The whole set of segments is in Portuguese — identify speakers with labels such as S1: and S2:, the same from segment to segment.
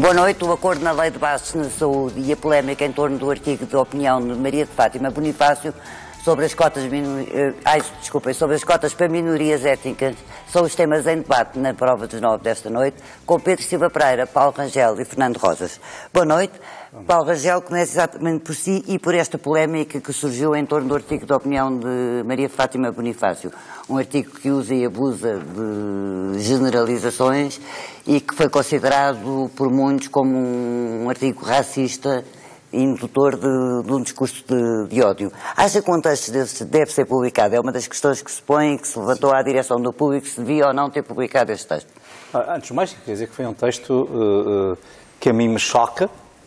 S1: Boa noite. O acordo na Lei de Bases na Saúde e a polémica em torno do artigo de opinião de Maria de Fátima Bonifácio sobre as cotas, sobre as cotas para minorias étnicas são os temas em debate na prova dos 9 desta noite, com Pedro Silva Pereira, Paulo Rangel e Fernando Rosas. Boa noite. Paulo Rangel começa exatamente por si e por esta polémica que surgiu em torno do artigo de opinião de Maria de Fátima Bonifácio. Um artigo que usa e abusa de generalizações e que foi considerado por muitos como um artigo racista e indutor de um discurso de ódio. Acha que um texto desse deve ser publicado? É uma das questões que se põe, que se levantou à direção do público, se devia ou não ter publicado este texto.
S2: Antes de mais, quer dizer que foi um texto que a mim me choca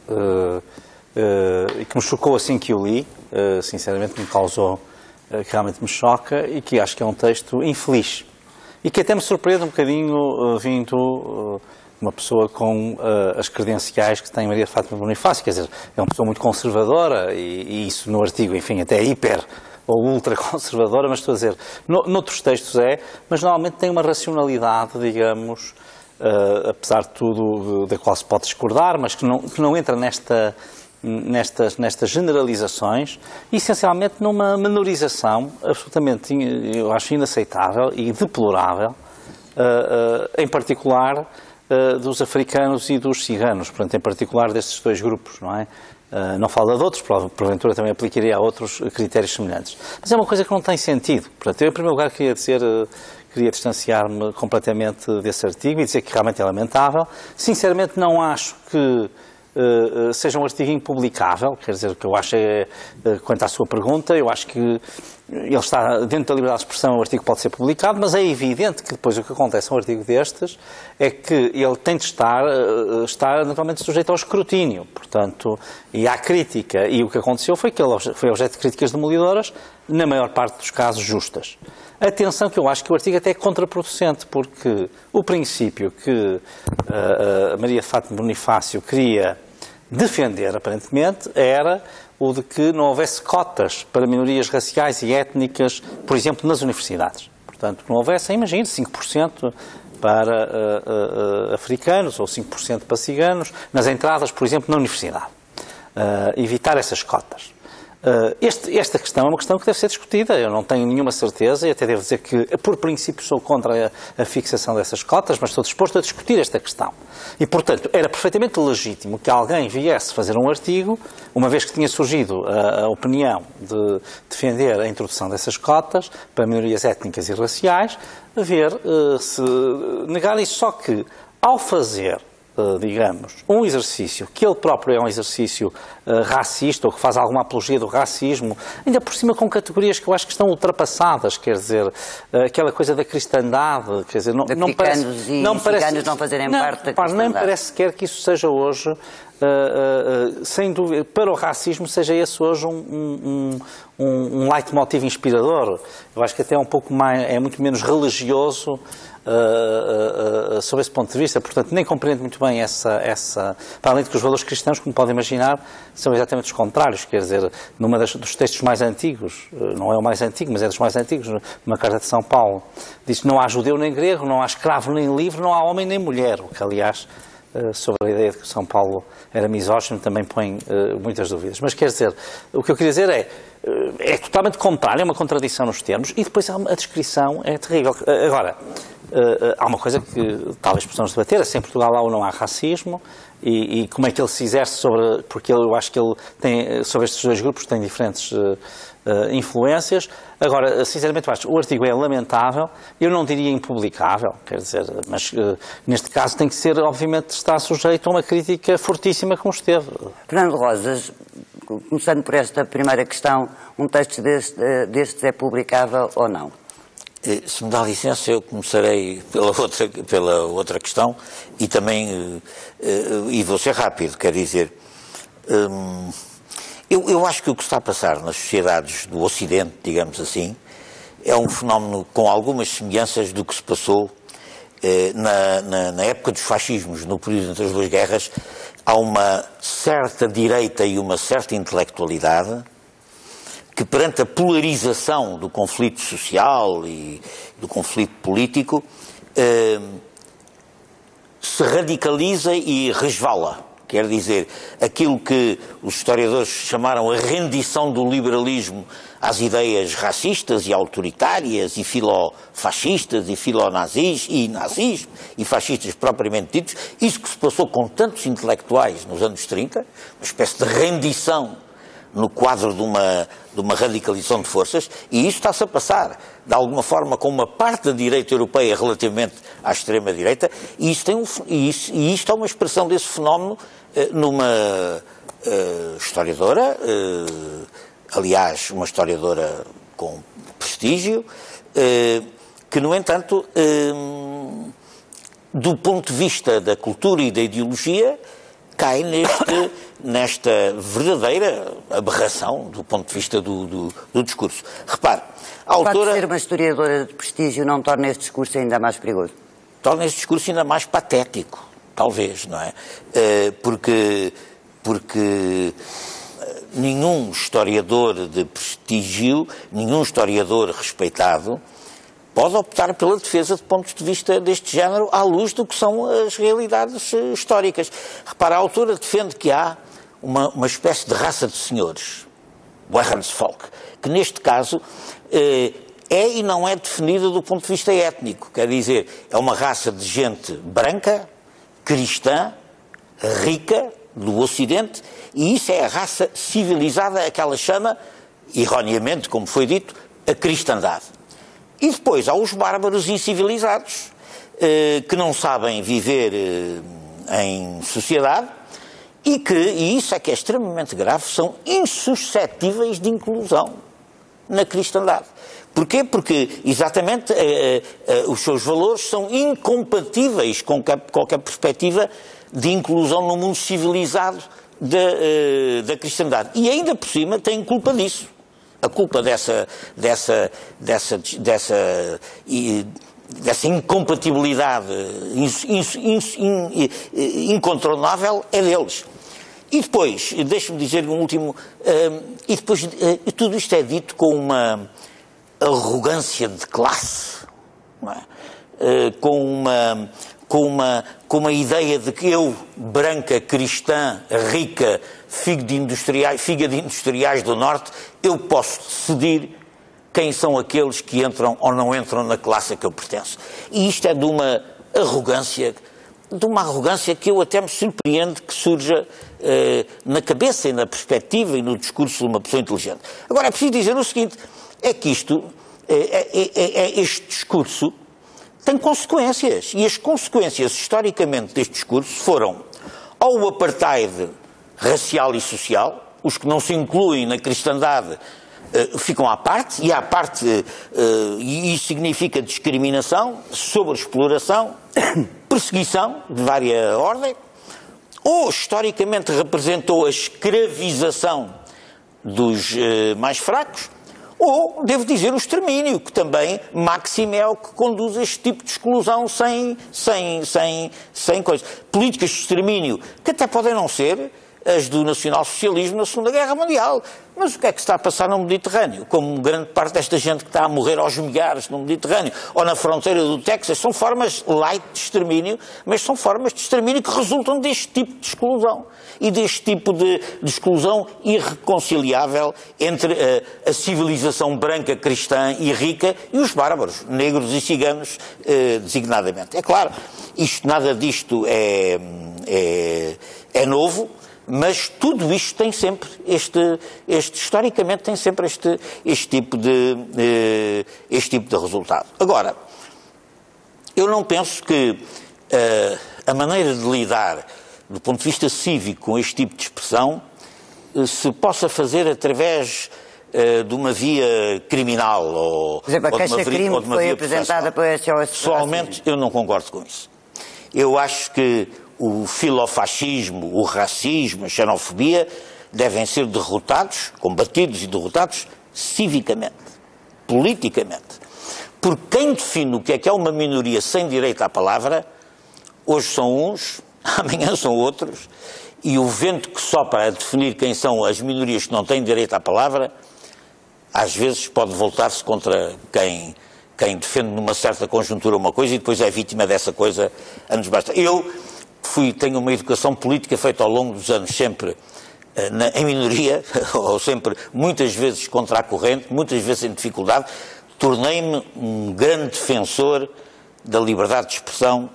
S2: e que me chocou assim que o li, sinceramente me causou, que realmente me choca e que acho que é um texto infeliz. E que até me surpreende um bocadinho vindo uma pessoa com as credenciais que tem Maria de Fátima Bonifácio, quer dizer, é uma pessoa muito conservadora e isso no artigo, enfim, até hiper ou ultra conservadora, mas estou a dizer, noutros textos mas normalmente tem uma racionalidade, digamos, apesar de tudo, da qual se pode discordar, mas que não entra nestas generalizações, essencialmente numa menorização absolutamente, eu acho, inaceitável e deplorável, em particular dos africanos e dos ciganos, portanto, em particular destes dois grupos, não é? Não fala de outros, porventura também aplicaria a outros critérios semelhantes. Mas é uma coisa que não tem sentido. Portanto, eu, em primeiro lugar, queria distanciar-me completamente desse artigo e dizer que realmente é lamentável. Sinceramente, não acho que seja um artigo impublicável, quer dizer, o que eu acho quanto à sua pergunta, eu acho que ele está dentro da liberdade de expressão, o artigo pode ser publicado, mas é evidente que depois o que acontece a um artigo destes é que ele tem de estar naturalmente sujeito ao escrutínio, portanto, e à crítica, e o que aconteceu foi que ele foi objeto de críticas demolidoras, na maior parte dos casos justas. Atenção que eu acho que o artigo até é contraproducente, porque o princípio que a Maria de Fátima Bonifácio queria defender, aparentemente, era o de que não houvesse cotas para minorias raciais e étnicas, por exemplo, nas universidades. Portanto, não houvesse, imagine, 5% para africanos ou 5% para ciganos, nas entradas, por exemplo, na universidade. Evitar essas cotas. Esta questão é uma questão que deve ser discutida, eu não tenho nenhuma certeza e até devo dizer que, por princípio, sou contra a fixação dessas cotas, mas estou disposto a discutir esta questão. E, portanto, era perfeitamente legítimo que alguém viesse fazer um artigo, uma vez que tinha surgido a opinião de defender a introdução dessas cotas para minorias étnicas e raciais, ver se negar isso. Só que, ao fazer digamos, um exercício que ele próprio é um exercício racista ou que faz alguma apologia do racismo, ainda por cima com categorias que eu acho que estão ultrapassadas, quer dizer, aquela coisa da cristandade, quer dizer, não parece
S1: não fazerem parte da cristandade.
S2: Nem parece sequer que isso seja hoje, sem dúvida, para o racismo seja esse hoje um leitmotiv inspirador. Eu acho que até é muito menos religioso sob esse ponto de vista, portanto nem compreendo muito bem para além de que os valores cristãos, como podem imaginar, são exatamente os contrários, quer dizer, dos textos mais antigos, não é o mais antigo, mas é dos mais antigos, numa carta de São Paulo, diz que não há judeu nem grego, não há escravo nem livre, não há homem nem mulher, o que aliás, sobre a ideia de que São Paulo era misógino, também põe muitas dúvidas. Mas quer dizer, o que eu queria dizer é totalmente contrário, é uma contradição nos termos, e depois a descrição é terrível. Agora, há uma coisa que talvez possamos debater, é se em Portugal há ou não há racismo e como é que ele se exerce porque eu acho que ele tem, sobre estes dois grupos tem diferentes influências. Agora, sinceramente, eu acho que o artigo é lamentável, eu não diria impublicável, quer dizer, mas neste caso tem que ser, obviamente, está sujeito a uma crítica fortíssima como esteve.
S1: Fernando Rosas, começando por esta primeira questão, um texto destes é publicável ou não?
S3: Se me dá licença, eu começarei pela outra questão e também, e vou ser rápido, quer dizer, eu acho que o que está a passar nas sociedades do Ocidente, digamos assim, é um fenómeno com algumas semelhanças do que se passou na época dos fascismos, no período entre as duas guerras. Há uma certa direita e uma certa intelectualidade que, perante a polarização do conflito social e do conflito político, se radicaliza e resvala. Quer dizer, aquilo que os historiadores chamaram a rendição do liberalismo às ideias racistas e autoritárias e filofascistas e filonazis e nazismo e fascistas propriamente ditos, isso que se passou com tantos intelectuais nos anos 30, uma espécie de rendição no quadro de uma radicalização de forças, e isso está-se a passar, de alguma forma, com uma parte da direita europeia relativamente à extrema-direita, e isto é uma expressão desse fenómeno numa historiadora, aliás, uma historiadora com prestígio, que, no entanto, do ponto de vista da cultura e da ideologia, cai nesta verdadeira aberração do ponto de vista do discurso. Repare, a autora...
S1: Pode ser uma historiadora de prestígio não torna este discurso ainda mais perigoso?
S3: Torna este discurso ainda mais patético, talvez, não é? Porque nenhum historiador de prestígio, nenhum historiador respeitado, pode optar pela defesa de pontos de vista deste género à luz do que são as realidades históricas. Repara, a autora defende que há uma espécie de raça de senhores, Wehensvolk, que neste caso é e não é definida do ponto de vista étnico. Quer dizer, é uma raça de gente branca, cristã, rica, do Ocidente, e isso é a raça civilizada a que ela chama, erroneamente, como foi dito, a cristandade. E depois há os bárbaros incivilizados, que não sabem viver em sociedade e isso é que é extremamente grave, são insuscetíveis de inclusão na cristandade. Porquê? Porque, exatamente, os seus valores são incompatíveis com qualquer perspectiva de inclusão no mundo civilizado da cristandade. E ainda por cima têm culpa disso. A culpa dessa incompatibilidade incontornável é deles. E depois, deixe-me dizer um último, tudo isto é dito com uma arrogância de classe, não é? Com uma ideia de que eu, branca, cristã, rica, figa de industriais do Norte, eu posso decidir quem são aqueles que entram ou não entram na classe a que eu pertenço. E isto é de uma arrogância que eu até me surpreendo que surja na cabeça e na perspectiva e no discurso de uma pessoa inteligente. Agora, é preciso dizer o seguinte, é que este discurso tem consequências, e as consequências historicamente deste discurso foram ou o apartheid racial e social, os que não se incluem na cristandade ficam à parte, e isso significa discriminação, sobreexploração, perseguição de várias ordens, ou historicamente representou a escravização dos mais fracos, ou, devo dizer, o extermínio, que também máximo é o que conduz a este tipo de exclusão sem coisa. Políticas de extermínio, que até podem não ser as do nacionalsocialismo na Segunda Guerra Mundial. Mas o que é que se está a passar no Mediterrâneo? Como grande parte desta gente que está a morrer aos milhares no Mediterrâneo ou na fronteira do Texas, são formas light de extermínio, mas são formas de extermínio que resultam deste tipo de exclusão. E deste tipo de exclusão irreconciliável entre a civilização branca, cristã e rica e os bárbaros, negros e ciganos, designadamente. É claro, nada disto é novo, mas tudo isto tem sempre historicamente tem sempre este tipo de resultado. Agora, eu não penso que a maneira de lidar do ponto de vista cívico com este tipo de expressão se possa fazer através de uma via criminal ou
S1: por exemplo, a queixa-crime que foi apresentada por SOS.
S3: Pessoalmente, eu não concordo com isso. Eu acho que o filofascismo, o racismo, a xenofobia devem ser derrotados, combatidos e derrotados civicamente, politicamente. Porque quem define o que é uma minoria sem direito à palavra, hoje são uns, amanhã são outros, e o vento que sopra a definir quem são as minorias que não têm direito à palavra, às vezes pode voltar-se contra quem quem defende numa certa conjuntura uma coisa e depois é vítima dessa coisa anos basta. Eu tenho uma educação política feita ao longo dos anos sempre em minoria, ou sempre, muitas vezes contra a corrente, muitas vezes em dificuldade. Tornei-me um grande defensor da liberdade de expressão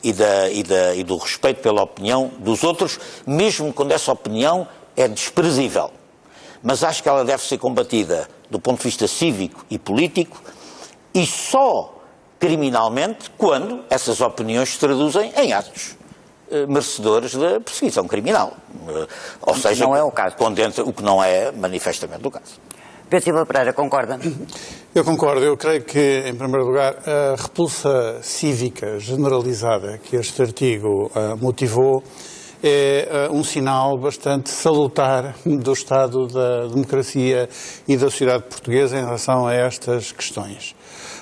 S3: e do respeito pela opinião dos outros, mesmo quando essa opinião é desprezível. Mas acho que ela deve ser combatida do ponto de vista cívico e político e só criminalmente quando essas opiniões se traduzem em atos merecedores da perseguição criminal. Ou seja,
S1: não é o caso.
S3: O que não é manifestamente o caso.
S1: Pedro Silva Pereira, concorda?
S4: Eu concordo. Eu creio que, em primeiro lugar, a repulsa cívica generalizada que este artigo motivou é um sinal bastante salutar do estado da democracia e da sociedade portuguesa em relação a estas questões.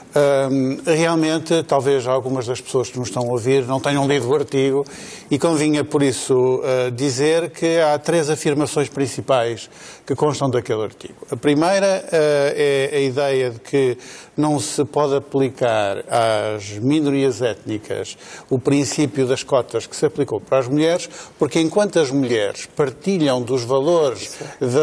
S4: Realmente, talvez algumas das pessoas que nos estão a ouvir não tenham lido o artigo e convinha, por isso, dizer que há 3 afirmações principais que constam daquele artigo. A primeira é a ideia de que não se pode aplicar às minorias étnicas o princípio das cotas que se aplicou para as mulheres, porque enquanto as mulheres partilham dos valores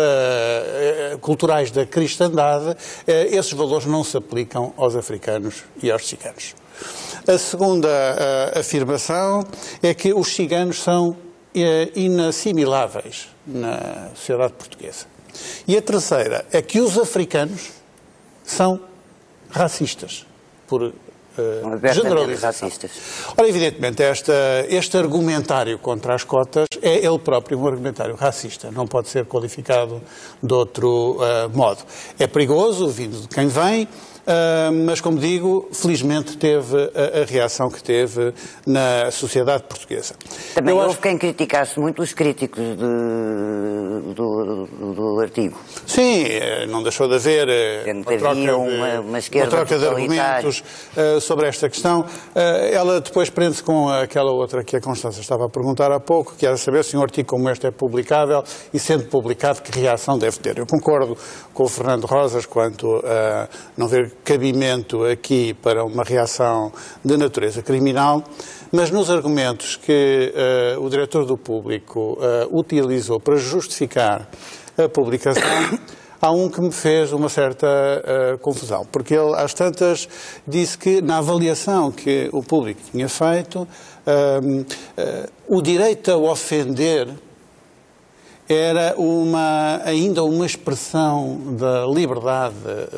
S4: culturais da cristandade, esses valores não se aplicam aos africanos e aos ciganos. A segunda afirmação é que os ciganos são inassimiláveis na sociedade portuguesa. E a terceira é que os africanos são racistas, por generalização. Ora, evidentemente, este argumentário contra as cotas é ele próprio um argumentário racista, não pode ser qualificado de outro modo. É perigoso, vindo de quem vem, mas, como digo, felizmente teve a reação que teve na sociedade portuguesa.
S1: Também houve quem criticasse muito os críticos do artigo.
S4: Sim, não deixou de haver uma troca de argumentos sobre esta questão. Ela depois prende-se com aquela outra que a Constança estava a perguntar há pouco, que era saber se um artigo como este é publicável e, sendo publicado, que reação deve ter. Eu concordo com o Fernando Rosas quanto a não ver cabimento aqui para uma reação de natureza criminal, mas nos argumentos que o diretor do Público utilizou para justificar a publicação, há um que me fez uma certa confusão, porque ele, às tantas, disse que na avaliação que o Público tinha feito, o direito a ofender era ainda uma expressão da liberdade,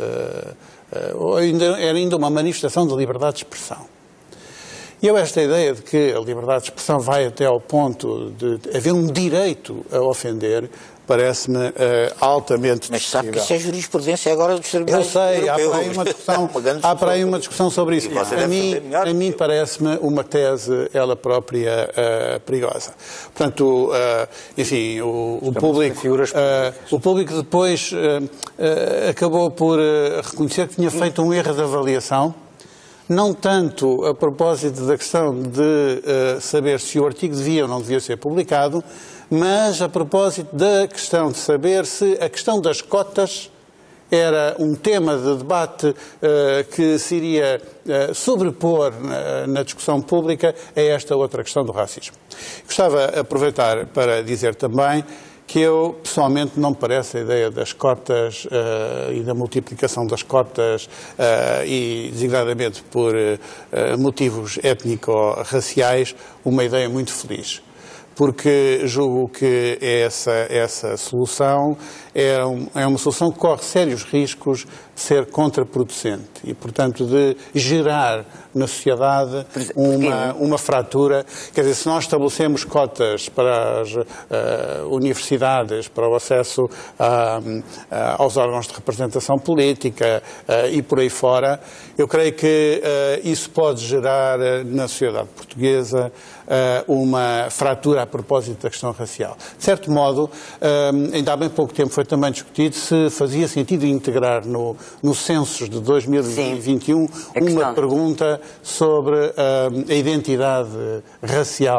S4: era ainda uma manifestação da liberdade de expressão. E esta ideia de que a liberdade de expressão vai até ao ponto de haver um direito a ofender, parece-me altamente discutível.
S3: Mas sabe que isso é jurisprudência agora dos tribunais europeus.
S4: Eu sei, há para aí uma discussão sobre isso. A mim parece-me uma tese, ela própria, perigosa. Portanto, enfim, o público depois acabou por reconhecer que tinha feito um erro de avaliação, não tanto a propósito da questão de saber se o artigo devia ou não devia ser publicado, mas a propósito da questão de saber se a questão das cotas era um tema de debate que se iria sobrepor na discussão pública a esta outra questão do racismo. Gostava de aproveitar para dizer também que eu, pessoalmente, não me parece a ideia das cotas e da multiplicação das cotas e, designadamente, por motivos étnico-raciais, uma ideia muito feliz. Porque julgo que essa solução é uma solução que corre sérios riscos de ser contraproducente e, portanto, de gerar na sociedade uma fratura. Quer dizer, se nós estabelecemos cotas para as universidades, para o acesso aos órgãos de representação política e por aí fora, eu creio que isso pode gerar na sociedade portuguesa uma fratura a propósito da questão racial. De certo modo, ainda há bem pouco tempo foi também discutido se fazia sentido integrar no census de 2021 uma pergunta sobre a identidade racial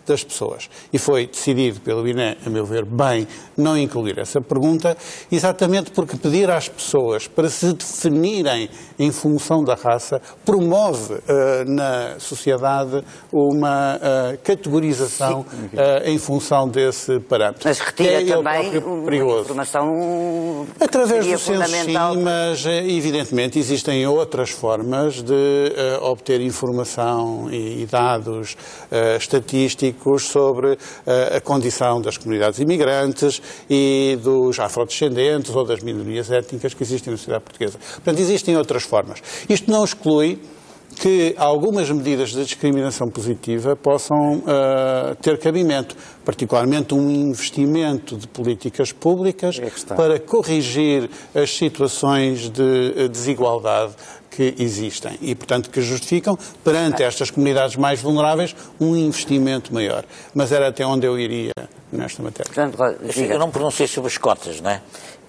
S4: das pessoas. E foi decidido pelo INE, a meu ver, bem, não incluir essa pergunta, exatamente porque pedir às pessoas para se definirem em função da raça promove na sociedade uma categorização em função desse parâmetro.
S1: Mas retira também uma informação
S4: através do censo, sim, mas evidentemente existem outras formas de obter informação e dados estatísticos sobre a condição das comunidades imigrantes e dos afrodescendentes ou das minorias étnicas que existem na sociedade portuguesa. Portanto, existem outras formas. Isto não exclui que algumas medidas de discriminação positiva possam ter cabimento, particularmente um investimento de políticas públicas para corrigir as situações de desigualdade que existem e, portanto, que justificam, perante estas comunidades mais vulneráveis, um investimento maior. Mas era até onde eu iria nesta matéria.
S3: Eu não pronunciei sobre as cotas, não é?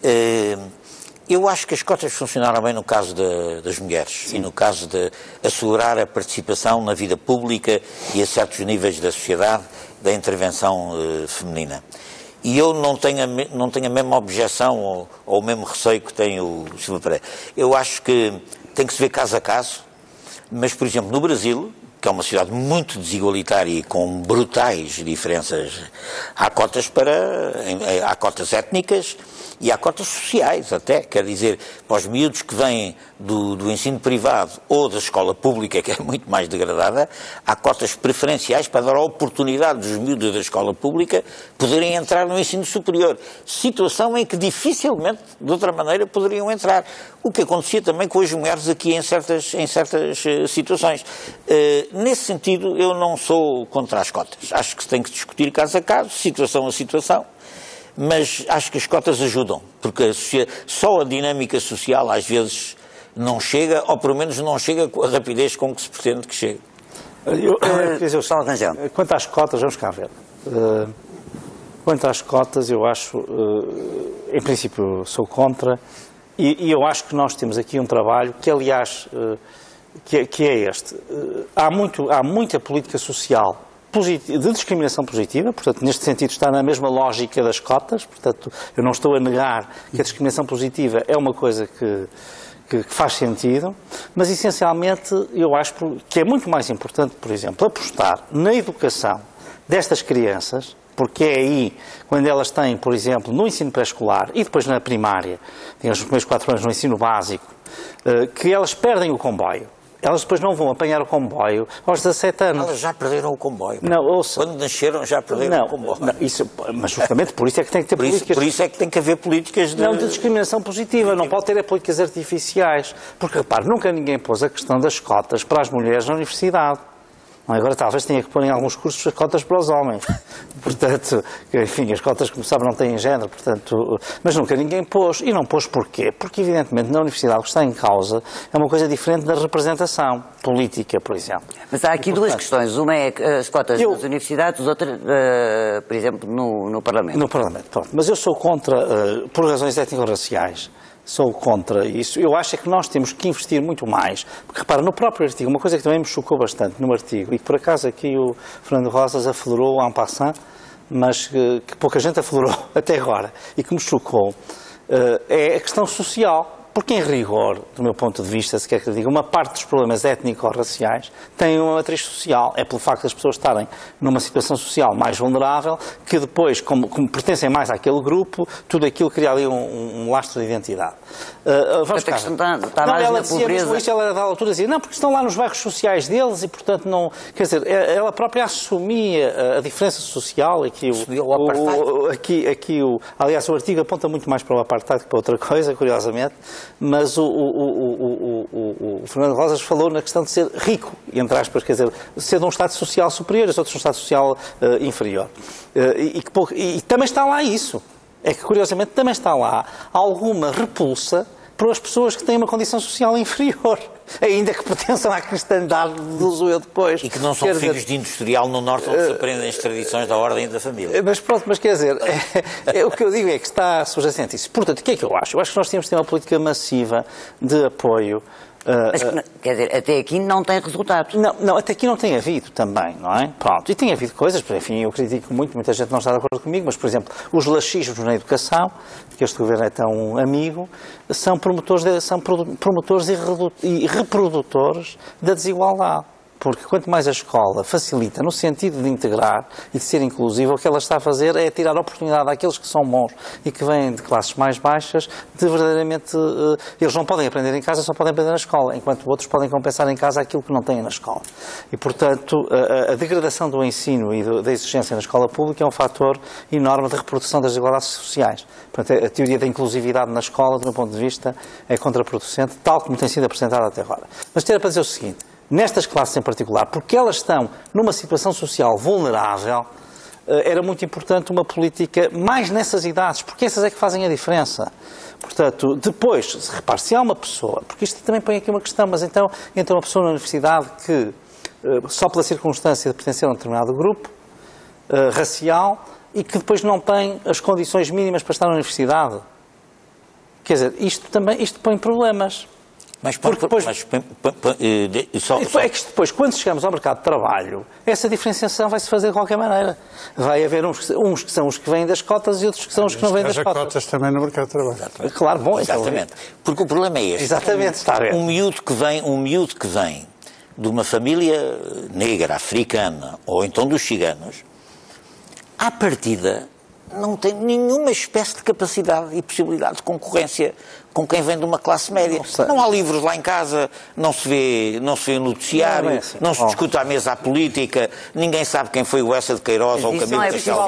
S3: Eu acho que as cotas funcionaram bem no caso das mulheres. Sim. E no caso de assegurar a participação na vida pública e a certos níveis da sociedade da intervenção feminina. E eu não tenho a mesma objeção ou o mesmo receio que tem o Silva Pereira. Eu acho que tem que se ver caso a caso, mas, por exemplo, no Brasil, que é uma sociedade muito desigualitária e com brutais diferenças, há cotas étnicas e há cotas sociais até, quer dizer, para os miúdos que vêm do ensino privado ou da escola pública, que é muito mais degradada, há cotas preferenciais para dar a oportunidade dos miúdos da escola pública poderem entrar no ensino superior. Situação em que dificilmente, de outra maneira, poderiam entrar. O que acontecia também com as mulheres aqui em certas situações. Nesse sentido, eu não sou contra as cotas. Acho que se tem que discutir caso a caso, situação a situação. Mas acho que as cotas ajudam, porque só a dinâmica social às vezes não chega, ou pelo menos não chega com a rapidez com que se pretende que chegue.
S2: Quanto às cotas, vamos cá ver. Quanto às cotas, eu acho, em princípio, sou contra, e eu acho que nós temos aqui um trabalho que, aliás, que é este. Há muita política social de discriminação positiva, portanto, neste sentido está na mesma lógica das cotas, portanto, eu não estou a negar que a discriminação positiva é uma coisa que faz sentido, mas essencialmente eu acho que é muito mais importante, por exemplo, apostar na educação destas crianças, porque é aí, quando elas têm, por exemplo, no ensino pré-escolar e depois na primária, digamos, nos primeiros 4 anos no ensino básico, que elas perdem o comboio. Elas depois não vão apanhar o comboio aos 17 anos.
S3: Elas já perderam o comboio.
S2: Não, ouça.
S3: Quando nasceram já perderam o comboio.
S2: Não, mas justamente por isso é que tem que ter políticas...
S3: Por isso é que tem que haver políticas de...
S2: Não, de discriminação positiva. Não pode ter políticas artificiais. Porque, repare, nunca ninguém pôs a questão das cotas para as mulheres na universidade. Agora talvez tenha que pôr em alguns cursos as cotas para os homens. Portanto, enfim, as cotas, como sabe, não têm género, portanto, mas nunca ninguém pôs. E não pôs porquê? Porque, evidentemente, na universidade o que está em causa é uma coisa diferente da representação política, por exemplo.
S1: Mas há aqui duas questões. Uma é as cotas nas universidades, outra, por exemplo, no Parlamento.
S2: No Parlamento, pronto. Mas eu sou contra, por razões étnico-raciais, sou contra isso. Eu acho é que nós temos que investir muito mais. Porque, repara, no próprio artigo, uma coisa que também me chocou bastante no artigo, e que por acaso aqui o Fernando Rosas aflorou en passant, mas que pouca gente aflorou até agora, e que me chocou, é a questão social. Porque, em rigor, do meu ponto de vista, se quer que eu diga, uma parte dos problemas étnico-raciais tem uma matriz social. É pelo facto das pessoas estarem numa situação social mais vulnerável, que depois, como pertencem mais àquele grupo, tudo aquilo cria ali um lastro de identidade.
S1: Vamos cá. Está mais
S2: ela
S1: na
S2: dizia,
S1: pobreza.
S2: mas isto ela da altura dizia, não, porque estão lá nos bairros sociais deles e, portanto, não... Quer dizer, ela própria assumia a diferença social. Aliás, o artigo aponta muito mais para o apartheid que para outra coisa, curiosamente. Mas o Fernando Rosas falou na questão de ser rico, entre aspas, quer dizer, ser de um estado social superior e outros de um estado social inferior. E também está lá isso. É que, curiosamente, também está lá alguma repulsa para as pessoas que têm uma condição social inferior, ainda que pertençam à cristandade, deduzo eu depois.
S3: E que não são filhos de industrial no Norte, onde se aprendem as tradições da ordem e da família.
S2: Mas pronto, mas quer dizer, o que eu digo é que está subjacente isso. Portanto, o que é que eu acho? Eu acho que nós temos que ter uma política massiva de apoio
S1: Mas, quer dizer, até aqui não tem resultados.
S2: Não, até aqui não tem havido também, não é? Pronto, e tem havido coisas, enfim, eu critico muito, muita gente não está de acordo comigo, mas, por exemplo, os laxismos na educação, que este governo é tão amigo, são promotores e reprodutores da desigualdade. Porque quanto mais a escola facilita no sentido de integrar e de ser inclusiva, o que ela está a fazer é tirar a oportunidade àqueles que são bons e que vêm de classes mais baixas de verdadeiramente... Eles não podem aprender em casa, só podem aprender na escola, enquanto outros podem compensar em casa aquilo que não têm na escola. E, portanto, a degradação do ensino e da exigência na escola pública é um fator enorme de reprodução das desigualdades sociais. Portanto, a teoria da inclusividade na escola, do meu ponto de vista, é contraproducente, tal como tem sido apresentada até agora. Mas era para dizer o seguinte... Nestas classes em particular, porque elas estão numa situação social vulnerável, era muito importante uma política mais nessas idades, porque essas é que fazem a diferença. Portanto, depois, repare, se há uma pessoa, porque isto também põe aqui uma questão, mas então entra uma pessoa na universidade que, só pela circunstância de pertencer a um determinado grupo racial, e que depois não tem as condições mínimas para estar na universidade. Quer dizer, isto põe problemas.
S3: Mas
S2: depois, é que depois, quando chegamos ao mercado de trabalho, essa diferenciação vai-se fazer de qualquer maneira. Vai haver uns que são os que vêm das cotas e outros que são os que não vêm das cotas.
S4: Cotas também no mercado de trabalho.
S3: Exatamente.
S2: Claro, bom.
S3: Exatamente. Porque o problema é este.
S2: Exatamente, está a ver.
S3: Um miúdo que vem de uma família negra, africana, ou então dos ciganos, à partida não tem nenhuma espécie de capacidade e possibilidade de concorrência com quem vem de uma classe média. Não há livros lá em casa, não se vê noticiário, não se discute à mesa a política, ninguém sabe quem foi o Essa de Queiroz ou o Camilo Castelo.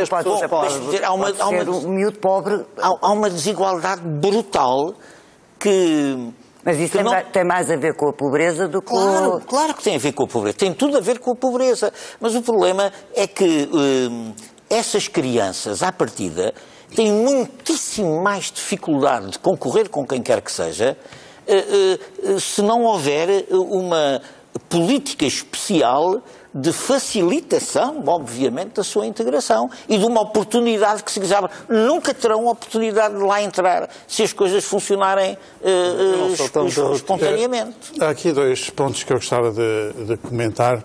S3: Há uma desigualdade brutal que...
S1: Mas isso tem mais a ver com a pobreza do que com...
S3: Claro que tem a ver com a pobreza. Tem tudo a ver com a pobreza. Mas o problema é que essas crianças, à partida, têm muitíssimo mais dificuldade de concorrer com quem quer que seja se não houver uma política especial de facilitação, obviamente, da sua integração e de uma oportunidade que se quiser. Nunca terão a oportunidade de lá entrar se as coisas funcionarem espontaneamente.
S4: Há aqui dois pontos que eu gostava de comentar.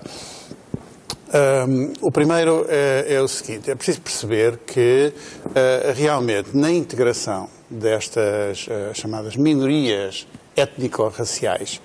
S4: O primeiro é o seguinte, é preciso perceber que realmente na integração destas chamadas minorias étnico-raciais,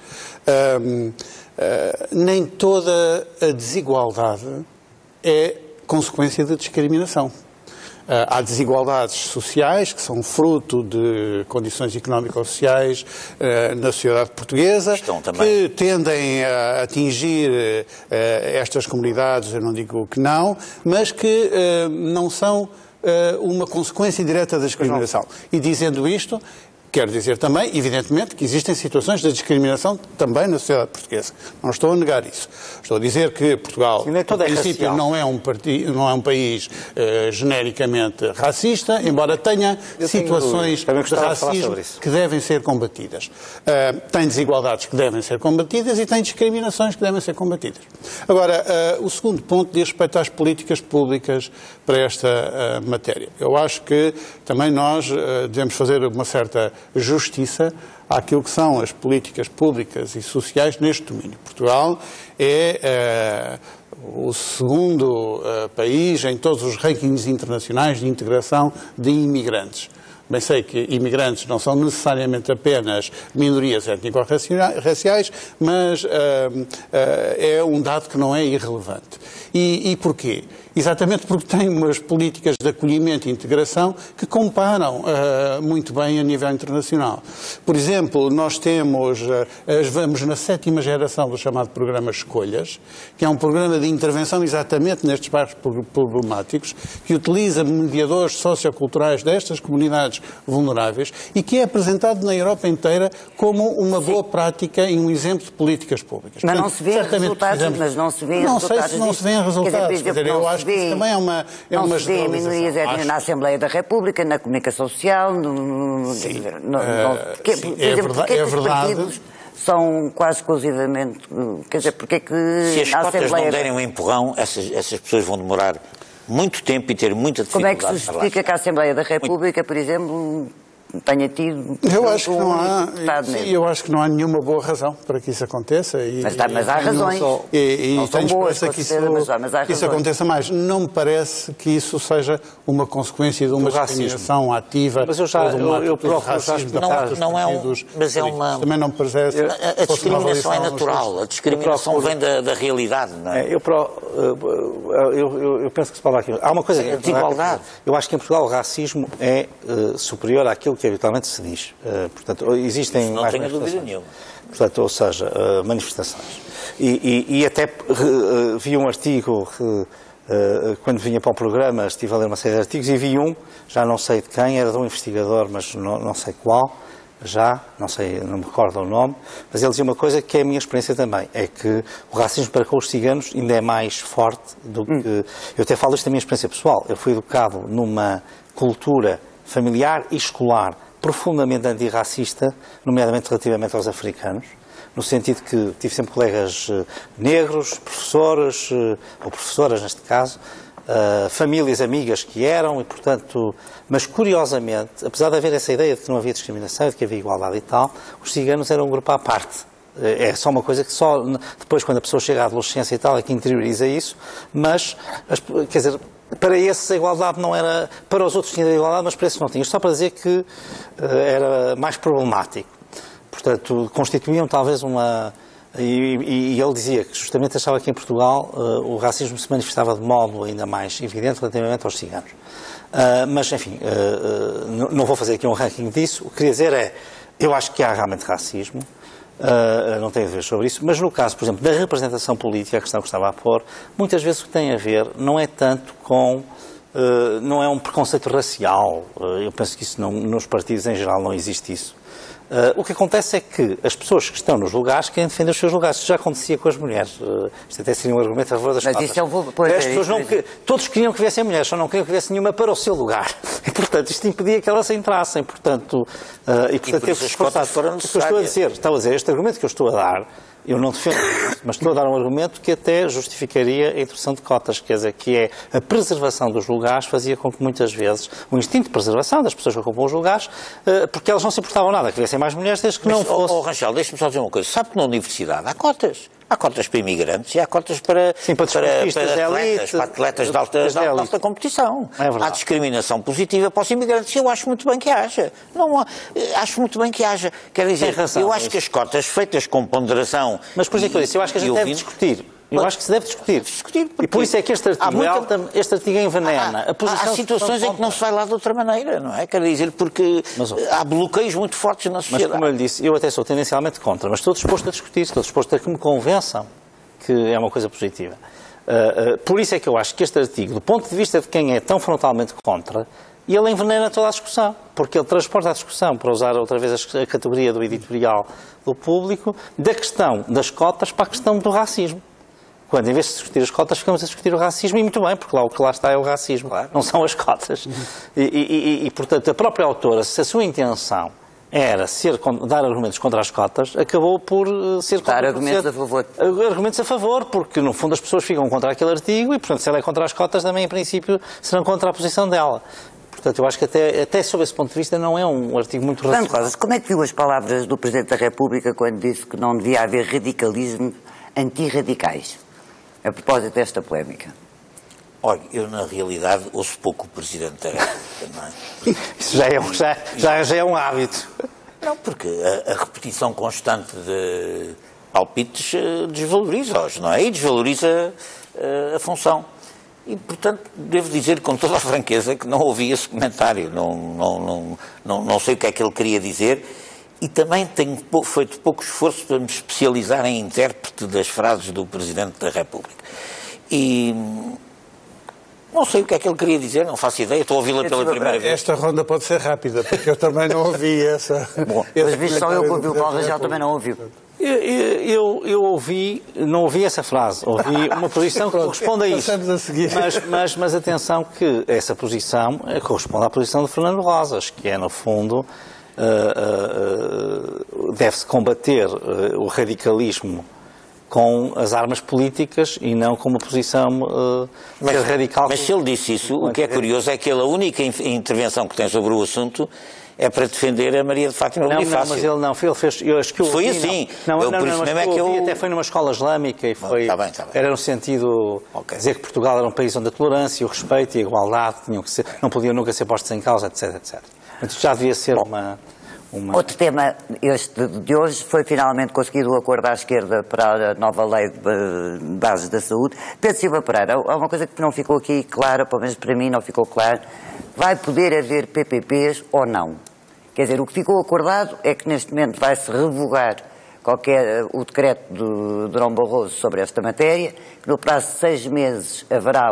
S4: nem toda a desigualdade é consequência de discriminação. Há desigualdades sociais que são fruto de condições económico-sociais na sociedade portuguesa que tendem a atingir estas comunidades, eu não digo que não, mas que não são uma consequência direta da discriminação. E dizendo isto, quero dizer também, evidentemente, que existem situações de discriminação também na sociedade portuguesa. Não estou a negar isso. Estou a dizer que Portugal, em princípio, não é um país genericamente racista, embora tenha situações de racismo que devem ser combatidas. Tem desigualdades que devem ser combatidas e tem discriminações que devem ser combatidas. Agora, o segundo ponto diz respeito às políticas públicas para esta matéria. Eu acho que também nós devemos fazer uma certa justiça àquilo que são as políticas públicas e sociais neste domínio. Portugal é o segundo país em todos os rankings internacionais de integração de imigrantes. Bem sei que imigrantes não são necessariamente apenas minorias étnico-raciais, mas é um dado que não é irrelevante. E porquê? Exatamente porque tem umas políticas de acolhimento e integração que comparam muito bem a nível internacional. Por exemplo, nós vamos na 7ª geração do chamado programa Escolhas, que é um programa de intervenção exatamente nestes bairros problemáticos, que utiliza mediadores socioculturais destas comunidades vulneráveis e que é apresentado na Europa inteira como uma boa prática e um exemplo de políticas públicas.
S1: Mas não se vê resultados, mas não se vê resultados.
S4: Não sei se não se vêem resultados. Eu acho que isso também é uma
S1: não se vê minorias étnicas na Assembleia da República, na comunicação social,
S4: é verdade.
S1: Os são quase exclusivamente, quer dizer, porque é que
S3: se as cotas não derem um empurrão, essas pessoas vão demorar muito tempo e ter muita dificuldade.
S1: Como é que se justifica que a Assembleia da República, por exemplo, tenha tido...
S4: Eu acho que não há nenhuma boa razão para que isso aconteça.
S1: Mas há razões.
S4: E tenho esperança que isso aconteça mais. Não me parece que isso seja uma consequência de uma discriminação ativa.
S2: Mas
S3: também não me parece. A discriminação é natural. A discriminação vem da realidade, não é?
S2: Eu penso que se fala aqui. Há uma coisa que é
S3: desigualdade.
S2: Eu acho que em Portugal o racismo é superior àquilo que habitualmente se diz. Portanto, existem
S3: não
S2: mais
S3: tenho dúvida nenhuma.
S2: Portanto, ou seja, manifestações. E até vi um artigo quando vinha para o programa, estive a ler uma série de artigos e vi um, já não sei de quem, era de um investigador, mas não sei qual, não me recordo o nome, mas ele dizia uma coisa que é a minha experiência também, é que o racismo para com os ciganos ainda é mais forte do que... Eu até falo isto da minha experiência pessoal. Eu fui educado numa cultura familiar e escolar profundamente antirracista, nomeadamente relativamente aos africanos, no sentido que tive sempre colegas negros, professores, ou professoras neste caso, famílias amigas que eram, e portanto, mas curiosamente, apesar de haver essa ideia de que não havia discriminação, de que havia igualdade e tal, os ciganos eram um grupo à parte. É só uma coisa que só depois, quando a pessoa chega à adolescência e tal, é que interioriza isso, mas, quer dizer, para esses a igualdade não era, para os outros tinha igualdade, mas para esses não tinha. Isto só para dizer que era mais problemático. Portanto, constituíam talvez uma... E ele dizia que justamente achava que em Portugal o racismo se manifestava de modo ainda mais evidente relativamente aos ciganos. Mas, enfim, não vou fazer aqui um ranking disso. O que queria dizer é, eu acho que há realmente racismo, não tenho a ver sobre isso, mas no caso, por exemplo, da representação política, a questão que estava a pôr, muitas vezes o que tem a ver não é tanto com... não é um preconceito racial. Eu penso que isso nos partidos em geral não existe isso. O que acontece é que as pessoas que estão nos lugares querem defender os seus lugares. Isso já acontecia com as mulheres. Isto até seria um argumento a favor das cotas. Todos queriam que viessem mulheres, só não queriam que viesse nenhuma para o seu lugar. E, portanto, isto impedia que elas entrassem. Portanto,
S3: as cotas foram necessárias.
S2: Estou a dizer, este argumento que eu estou a dar, eu não defendo isso, mas estou a dar um argumento que até justificaria a introdução de cotas, quer dizer, que é a preservação dos lugares fazia com que muitas vezes o instinto de preservação das pessoas que ocupam os lugares, porque elas não se importavam nada, que viessem mais mulheres desde que não fosse...
S3: Rangel, deixa-me só dizer uma coisa. Sabe que na universidade há cotas. Há cotas para imigrantes e há cotas para atletas de alta competição. Há discriminação positiva para os imigrantes. Eu acho muito bem que haja. Acho muito bem que haja. Quer dizer, eu acho que as cotas feitas com ponderação...
S2: Mas por isso é isso, eu acho que a gente deve discutir. Eu acho que se deve discutir. E por isso é que este artigo envenena a posição...
S3: Há situações em que não se vai lá de outra maneira, não é? Quer dizer, porque há bloqueios muito fortes na sociedade.
S2: Mas como eu lhe disse, eu até sou tendencialmente contra, mas estou disposto a discutir, estou disposto a que me convençam que é uma coisa positiva. Por isso é que eu acho que este artigo, do ponto de vista de quem é tão frontalmente contra, ele envenena toda a discussão, porque ele transporta a discussão, para usar outra vez a categoria do editorial do Público, da questão das cotas para a questão do racismo. Quando, em vez de discutir as cotas, ficamos a discutir o racismo, e muito bem, porque lá o que lá está é o racismo, claro. Não são as cotas. Portanto, a própria autora, se a sua intenção era dar argumentos contra as cotas, acabou por ser...
S1: Dar argumentos a favor.
S2: Argumentos a favor, porque, no fundo, as pessoas ficam contra aquele artigo e, portanto, se ela é contra as cotas, também, em princípio, serão contra a posição dela. Portanto, eu acho que até sob esse ponto de vista não é um artigo muito racional.
S1: Como é que viu as palavras do Presidente da República quando disse que não devia haver radicalismo antirradicais? A propósito desta polémica.
S3: Olha, eu na realidade ouço pouco o Presidente da República, não é?
S2: Isso já é um hábito.
S3: Não, porque a repetição constante de palpites desvaloriza-os, não é? E desvaloriza a função. E, portanto, devo dizer com toda a franqueza que não ouvi esse comentário. Não sei o que é que ele queria dizer. E também tenho feito pouco esforço para me especializar em intérprete das frases do Presidente da República. E não sei o que é que ele queria dizer, não faço ideia, estou a ouvi-la pela primeira vez.
S4: Esta ronda pode ser rápida, porque eu também não ouvi essa...
S1: Bom, mas visto só eu que ouvi, o Paulo Rangel também não ouviu.
S2: Eu não ouvi essa frase, ouvi uma posição que corresponde a isso.
S4: A seguir.
S2: Mas atenção que essa posição corresponde à posição de Fernando Rosas, que é, no fundo... deve-se combater o radicalismo com as armas políticas e não com uma posição radical.
S3: Mas se ele disse isso, o que é curioso é que a única intervenção que tem sobre o assunto é para defender a Maria de Fátima Bonifácio.
S2: Não, mas ele não, ele fez... Eu acho que eu
S3: foi
S2: vi,
S3: assim.
S2: Não,
S3: por isso mesmo é que eu...
S2: até foi numa escola islâmica e foi...
S3: Tá bem.
S2: Era no sentido... Dizer que Portugal era um país onde a tolerância, o respeito e a igualdade tinham que ser, não podiam nunca ser postos em causa, etc, etc. Portanto, já devia ser uma...
S1: Outro tema, este de hoje, foi finalmente conseguido o acordo à esquerda para a nova lei de bases da saúde. Pedro Silva Pereira, há uma coisa que não ficou aqui clara, pelo menos para mim não ficou claro, vai poder haver PPPs ou não? Quer dizer, o que ficou acordado é que neste momento vai-se revogar o decreto do Durão Barroso sobre esta matéria, que no prazo de 6 meses haverá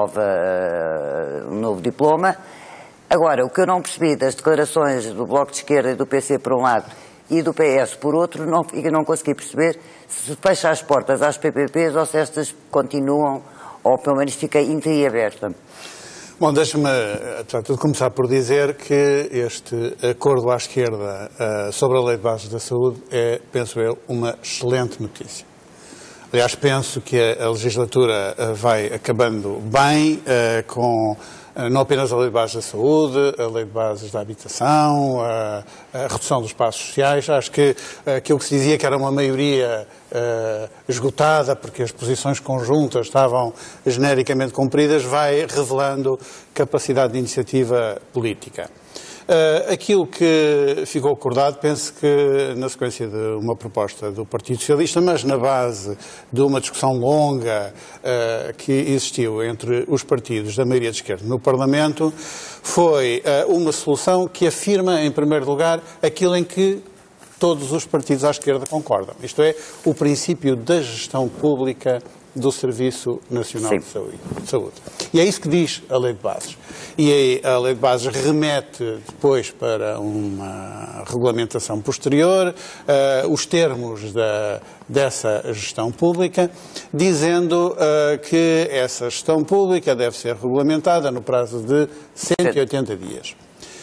S1: um novo diploma. Agora, o que eu não percebi das declarações do Bloco de Esquerda e do PC por um lado e do PS por outro, não consegui perceber se fecha as portas às PPPs ou se estas continuam, ou pelo menos fica entreaberta.
S4: Bom, deixa-me, portanto, começar por dizer que este acordo à esquerda sobre a Lei de Bases da Saúde é, penso eu, uma excelente notícia. Aliás, penso que a legislatura vai acabando bem com não apenas a Lei de Bases da Saúde, a Lei de Bases da Habitação, a redução dos espaços sociais. Acho que aquilo que se dizia que era uma maioria esgotada, porque as posições conjuntas estavam genericamente cumpridas, vai revelando capacidade de iniciativa política. Aquilo que ficou acordado, penso que na sequência de uma proposta do Partido Socialista, mas na base de uma discussão longa que existiu entre os partidos da maioria de esquerda no Parlamento, foi uma solução que afirma, em primeiro lugar, aquilo em que todos os partidos à esquerda concordam. Isto é, o princípio da gestão pública do Serviço Nacional de Saúde. E é isso que diz a Lei de Bases. E a Lei de Bases remete depois para uma regulamentação posterior, os termos dessa gestão pública, dizendo que essa gestão pública deve ser regulamentada no prazo de 180 dias.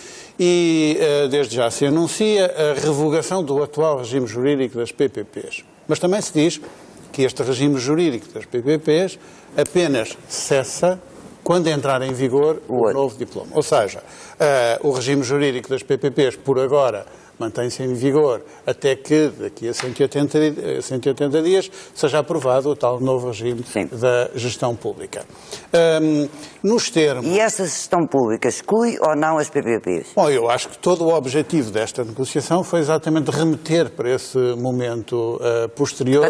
S4: E desde já se anuncia a revogação do atual regime jurídico das PPPs. Mas também se diz que este regime jurídico das PPPs apenas cessa quando entrar em vigor o novo diploma. Ou seja, o regime jurídico das PPPs, por agora, mantém-se em vigor até que, daqui a 180 dias, seja aprovado o tal novo regime da gestão pública. Nos termos...
S1: E essa gestão pública exclui ou não as PPPs?
S4: Bom, eu acho que todo o objetivo desta negociação foi exatamente remeter para esse momento posterior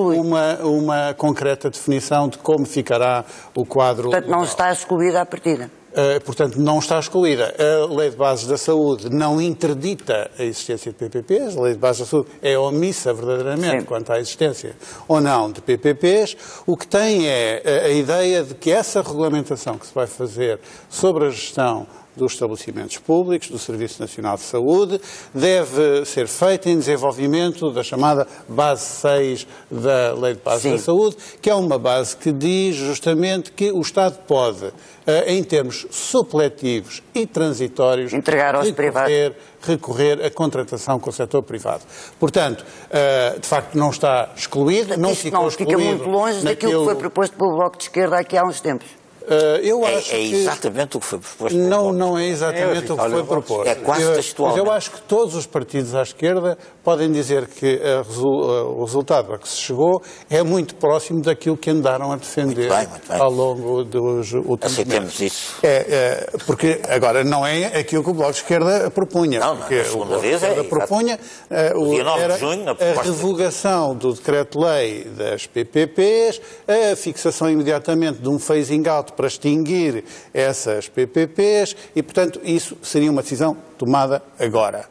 S4: uma concreta definição de como ficará o quadro
S1: legal.
S4: Portanto,
S1: não está excluída à partida.
S4: Portanto, não está excluída. A Lei de Bases da Saúde não interdita a existência de PPPs. A Lei de Bases da Saúde é omissa verdadeiramente quanto à existência ou não de PPPs. O que tem é a ideia de que essa regulamentação que se vai fazer sobre a gestão dos estabelecimentos públicos, do Serviço Nacional de Saúde, deve ser feita em desenvolvimento da chamada base 6 da Lei de Bases da Saúde, que é uma base que diz justamente que o Estado pode, em termos supletivos e transitórios,
S1: entregar aos privados,
S4: recorrer à contratação com o setor privado. Portanto, de facto, não está excluído, não ficou excluído.
S1: Fica muito longe daquilo que foi proposto pelo Bloco de Esquerda aqui há uns tempos.
S4: Eu acho
S3: exatamente o que foi proposto.
S4: Não é exatamente o que foi proposto.
S3: É quase textual.
S4: Mas eu acho que todos os partidos à esquerda podem dizer que o resultado a que se chegou é muito próximo daquilo que andaram a defender muito bem. Ao longo dos últimos
S3: meses. Isso.
S4: Porque agora não é aquilo que o Bloco de Esquerda propunha.
S3: Não,
S4: porque
S3: a segunda vez
S4: propunha
S3: dia 9 de junho,
S4: a revogação do decreto-lei das PPPs, a fixação imediatamente de um phasing out para extinguir essas PPPs e, portanto, isso seria uma decisão tomada agora.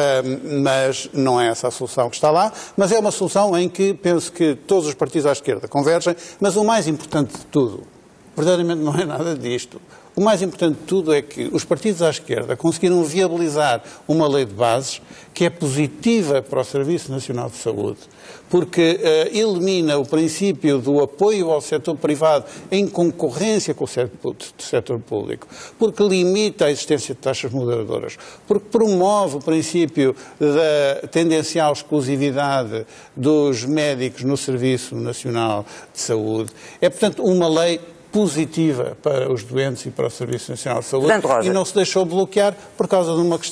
S4: Mas não é essa a solução que está lá, mas é uma solução em que penso que todos os partidos à esquerda convergem, mas o mais importante de tudo, verdadeiramente não é nada disto. O mais importante de tudo é que os partidos à esquerda conseguiram viabilizar uma lei de bases que é positiva para o Serviço Nacional de Saúde, porque elimina o princípio do apoio ao setor privado em concorrência com o setor público, porque limita a existência de taxas moderadoras, porque promove o princípio da tendencial exclusividade dos médicos no Serviço Nacional de Saúde. É, portanto, uma lei positiva para os doentes e para o Serviço Nacional de Saúde.
S1: Portanto, Rosa,
S4: e não se deixou bloquear por causa de uma questão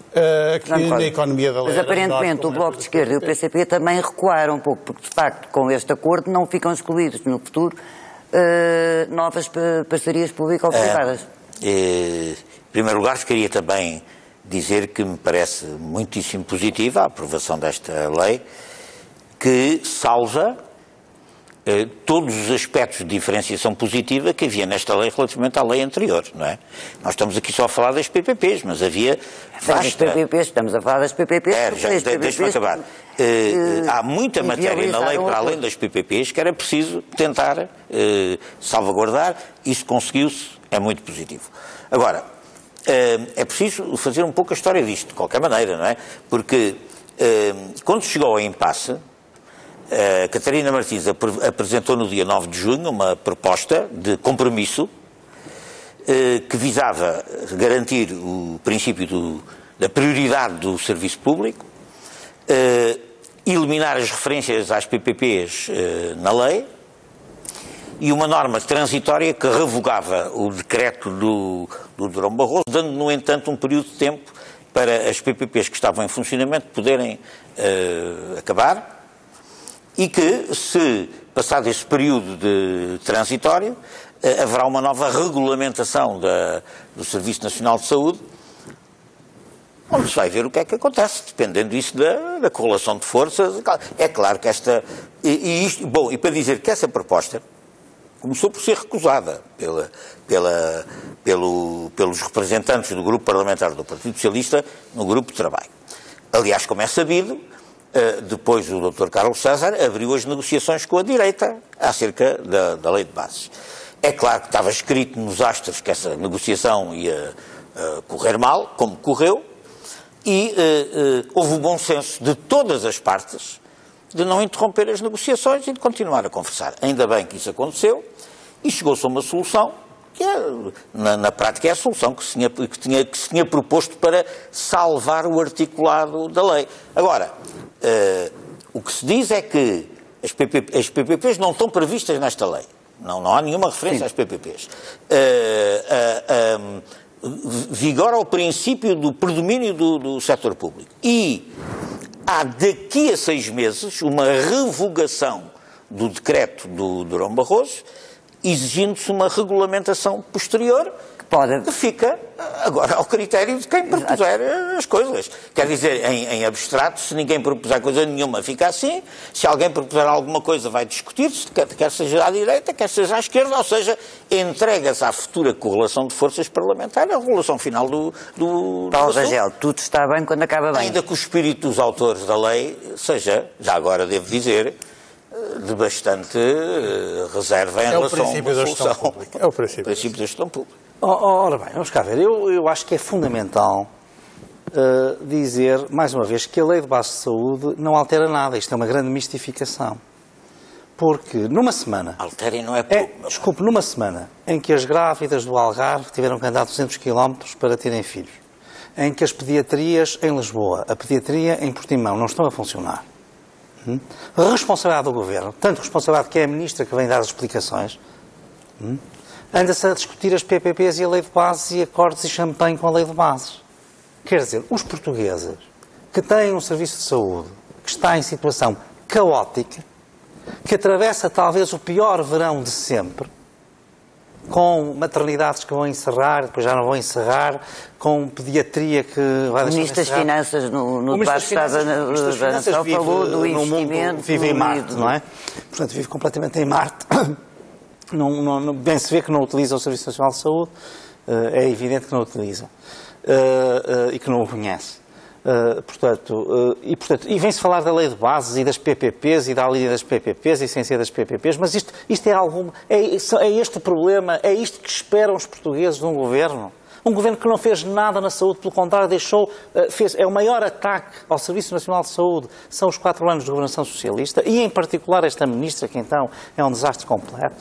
S4: na economia da lei.
S1: Mas aparentemente o Bloco de Esquerda e o PCP também recuaram um pouco, porque de facto com este acordo não ficam excluídos no futuro novas parcerias público-privadas.
S3: Em primeiro lugar, queria também dizer que me parece muitíssimo positiva a aprovação desta lei, que salva todos os aspectos de diferenciação positiva que havia nesta lei relativamente à lei anterior, não é? Nós estamos aqui só a falar das PPPs, mas havia vasta...
S1: Estamos a falar das PPPs.
S3: Deixa-me acabar. Há muita matéria na lei para além das PPPs que era preciso tentar salvaguardar. Isso conseguiu-se, é muito positivo. Agora, é preciso fazer um pouco a história disto, de qualquer maneira, não é? Porque quando chegou ao impasse, Catarina Martins apresentou no dia 9 de junho uma proposta de compromisso que visava garantir o princípio da prioridade do serviço público, eliminar as referências às PPPs na lei e uma norma transitória que revogava o decreto do Durão Barroso, dando, no entanto, um período de tempo para as PPPs que estavam em funcionamento poderem acabar, e que, se passado esse período de transitório, haverá uma nova regulamentação do Serviço Nacional de Saúde, onde se vai ver o que é que acontece, dependendo disso da correlação de forças. É claro que e para dizer que essa proposta começou por ser recusada pelos representantes do grupo parlamentar do Partido Socialista no grupo de trabalho. Aliás, como é sabido, depois o Dr. Carlos César abriu as negociações com a direita acerca da lei de bases. É claro que estava escrito nos astros que essa negociação ia correr mal, como correu, e houve o bom senso de todas as partes de não interromper as negociações e de continuar a conversar. Ainda bem que isso aconteceu e chegou-se a uma solução que na prática é a solução que se tinha proposto para salvar o articulado da lei. Agora, o que se diz é que as PPPs não estão previstas nesta lei. Não há nenhuma referência às PPPs. Vigora o princípio do predomínio do setor público. E há daqui a 6 meses uma revogação do decreto do Durão Barroso, exigindo-se uma regulamentação posterior que fica agora ao critério de quem propuser as coisas. Quer dizer, em abstrato, se ninguém propuser coisa nenhuma, fica assim. Se alguém propuser alguma coisa, vai discutir-se, quer seja à direita, quer seja à esquerda, ou seja, entrega-se à futura correlação de forças parlamentares, a regulação final do
S1: Paulo Rangel, tudo está bem quando acaba bem.
S3: Ainda que o espírito dos autores da lei seja, já agora devo dizer, de bastante reserva em relação a uma solução.
S4: É o princípio
S3: da gestão pública.
S2: Ora bem, vamos cá ver. Eu acho que é fundamental dizer, mais uma vez, que a Lei de Base de Saúde não altera nada. Isto é uma grande mistificação. Porque numa semana...
S3: Altera e não é pouco.
S2: Desculpe, numa semana em que as grávidas do Algarve tiveram que andar 200 km para terem filhos, em que as pediatrias em Lisboa, a pediatria em Portimão não estão a funcionar, a responsabilidade do Governo, tanto responsabilidade que é a Ministra que vem dar as explicações, anda-se a discutir as PPPs e a Lei de Bases e acordos e champanhe com a Lei de Bases. Quer dizer, os portugueses que têm um serviço de saúde que está em situação caótica, que atravessa talvez o pior verão de sempre, com maternidades que vão encerrar, depois já não vão encerrar, com pediatria que vai deixar de encerrar.
S1: O Ministro das Finanças no debate estava falou do investimento.
S2: Vive em Marte, não é? Portanto, vive completamente em Marte. Bem se vê que não utiliza o Serviço Nacional de Saúde, é evidente que não utiliza e que não o conhece. E vem-se falar da lei de bases e das PPPs e da linha das PPPs e essência das PPPs, mas isto é este o problema, é isto que esperam os portugueses de um governo. Um governo que não fez nada na saúde, pelo contrário, é o maior ataque ao Serviço Nacional de Saúde, são os 4 anos de governação socialista, e em particular esta ministra, que então é um desastre completo.